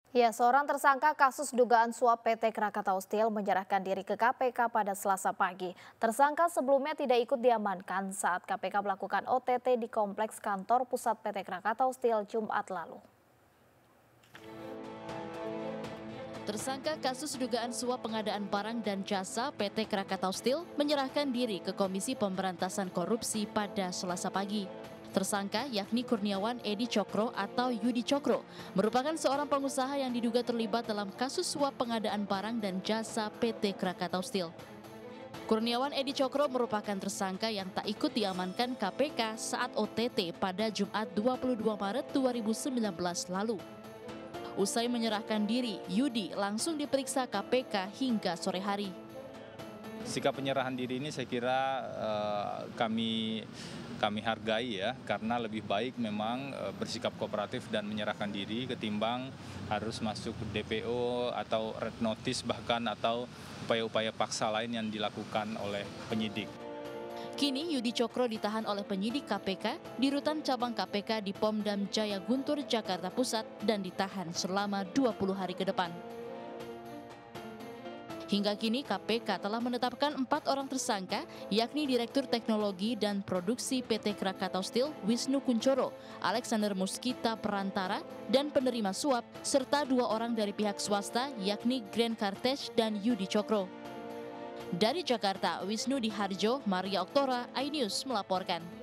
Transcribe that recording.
Ya, seorang tersangka kasus dugaan suap PT Krakatau Steel menyerahkan diri ke KPK pada Selasa pagi. Tersangka sebelumnya tidak ikut diamankan saat KPK melakukan OTT di kompleks kantor pusat PT Krakatau Steel Jumat lalu. Tersangka kasus dugaan suap pengadaan barang dan jasa PT Krakatau Steel menyerahkan diri ke Komisi Pemberantasan Korupsi pada Selasa pagi. Tersangka yakni Kurniawan Edi Cokro atau Yudi Cokro merupakan seorang pengusaha yang diduga terlibat dalam kasus suap pengadaan barang dan jasa PT Krakatau Steel. Kurniawan Edi Cokro merupakan tersangka yang tak ikut diamankan KPK saat OTT pada Jumat 22 Maret 2019 lalu. Usai menyerahkan diri, Yudi langsung diperiksa KPK hingga sore hari. Sikap penyerahan diri ini saya kira kami hargai ya, karena lebih baik memang bersikap kooperatif dan menyerahkan diri ketimbang harus masuk DPO atau red notice bahkan atau upaya-upaya paksa lain yang dilakukan oleh penyidik. Kini Yudi Cokro ditahan oleh penyidik KPK di Rutan Cabang KPK di Pomdam Jaya Guntur, Jakarta Pusat dan ditahan selama 20 hari ke depan. Hingga kini KPK telah menetapkan 4 orang tersangka, yakni Direktur Teknologi dan Produksi PT Krakatau Steel Wisnu Kunchoro, Alexander Muskita Perantara, dan penerima suap, serta 2 orang dari pihak swasta, yakni Grand Kartesh dan Yudi Cokro. Dari Jakarta, Wisnu Diharjo, Maria Oktora, iNews melaporkan.